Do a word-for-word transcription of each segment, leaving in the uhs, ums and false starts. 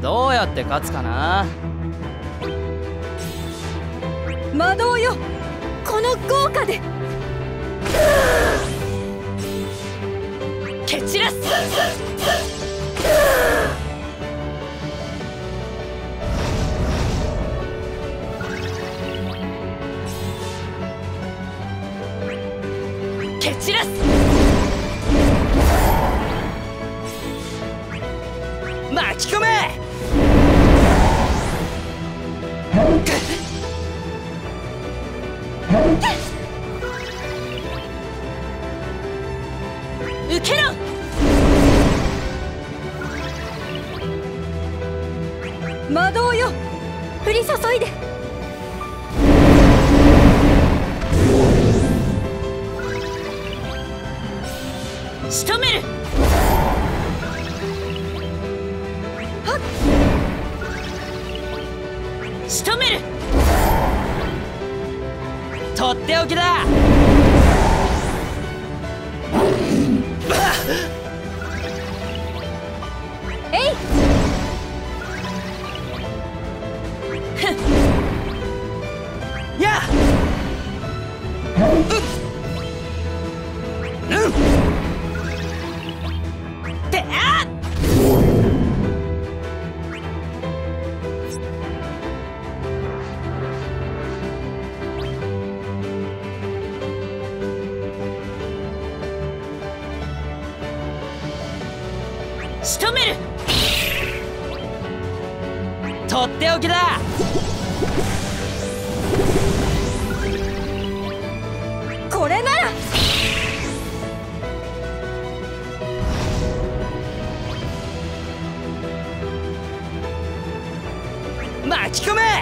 どうやって勝つかな。 魔導よ、この豪華で蹴散らす。蹴散らす。巻き込め。受けろ。魔導よ、降り注いで。仕留める。はっ、仕留める。とっておきだ。えい。やあ。うん。うん。てあっ。仕留める。とっておきだ。これなら。巻き込め。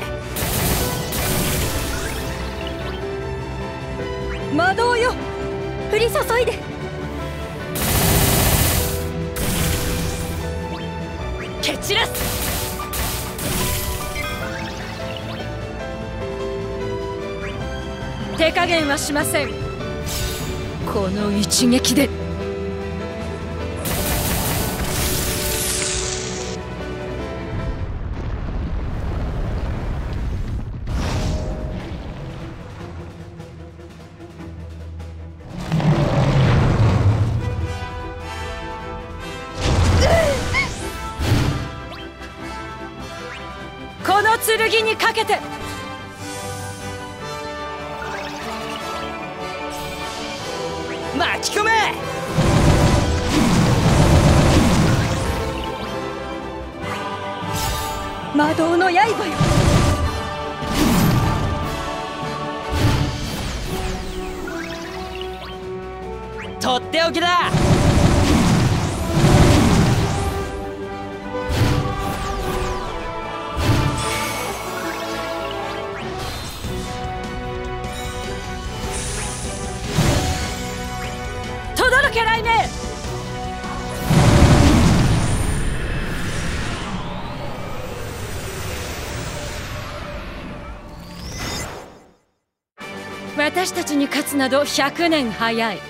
魔導よ、降り注いで。蹴散らす。手加減はしません。この一撃で。この剣にかけて。巻き込め。魔導の刃よ。とっておきだ。届け雷鳴。私たちに勝つなどひゃくねん早い。